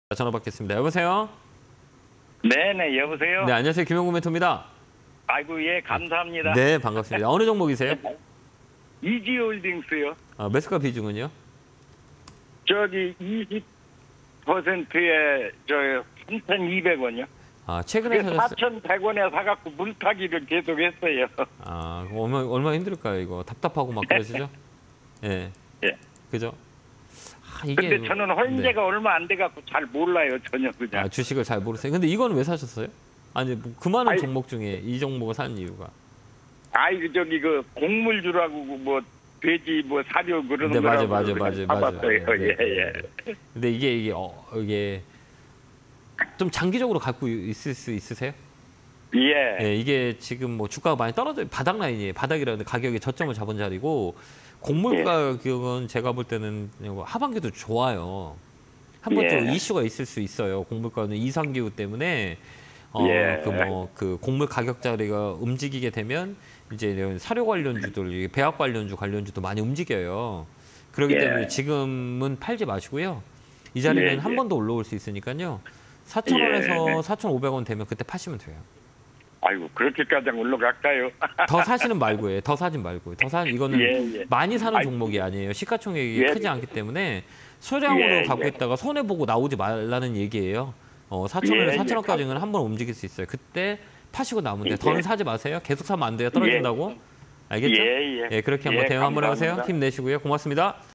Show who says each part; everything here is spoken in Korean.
Speaker 1: 전화 받겠습니다. 여보세요?
Speaker 2: 네네, 여보세요?
Speaker 1: 네, 안녕하세요. 김영구 멘토입니다.
Speaker 2: 아이고, 예, 감사합니다.
Speaker 1: 네, 반갑습니다. 어느 종목이세요?
Speaker 2: 이지홀딩스요.
Speaker 1: 매수가 비중은요?
Speaker 2: 저기 20%에 저 3,200원이요.
Speaker 1: 최근에 사셨어요?
Speaker 2: 4,100원에 사갖고 물타기를 계속 했어요.
Speaker 1: 얼마 힘들까요, 이거? 답답하고 막 그러시죠? 예.
Speaker 2: 예.
Speaker 1: 그죠?
Speaker 2: 근데 저는 현재가 얼마 안 돼갖고 잘 몰라요, 전혀 그냥.
Speaker 1: 주식을 잘 모르세요. 근데 이거는 왜 사셨어요? 아니, 그 많은 종목 중에 이 종목을 사는 이유가?
Speaker 2: 저기 곡물주라고 뭐 돼지 뭐 사료 그러는
Speaker 1: 네,
Speaker 2: 거라고
Speaker 1: 맞아요.
Speaker 2: 봐봤어요.
Speaker 1: 네,
Speaker 2: 예.
Speaker 1: 근데 이게 좀 장기적으로 갖고 있을 수 있으세요?
Speaker 2: 예.
Speaker 1: 네, 이게 지금 뭐 주가가 많이 떨어져 바닥 라인이에요. 바닥이라는데 가격이 저점을 잡은 자리고 곡물 가격은 제가 볼 때는 하반기도 좋아요. 한 번 좀 이슈가 있을 수 있어요. 곡물가는 이상기후 때문에 그 곡물 가격 자리가 움직이게 되면 이제 이런 사료 관련주들, 배합 관련주도 많이 움직여요. 그렇기 때문에 지금은 팔지 마시고요. 이 자리는 한 번 더 올라올 수 있으니까요. 4,000원에서 4,500원 되면 그때 파시면 돼요.
Speaker 2: 아이고, 그렇게까지 올라갈까요?
Speaker 1: 더 사시는 말고요. 더 사진 말고요. 이거는 많이 사는 종목이 아니에요. 시가총액이 크지 않기 때문에 소량으로 갖고 있다가 손해보고 나오지 말라는 얘기예요. 4,000원에서 4,000원까지는 한 번 움직일 수 있어요. 그때 파시고 나오면 돼요. 더는 사지 마세요. 계속 사면 안 돼요. 떨어진다고. 알겠죠? 그렇게 한번 대응 한번 해보세요. 힘내시고요. 고맙습니다.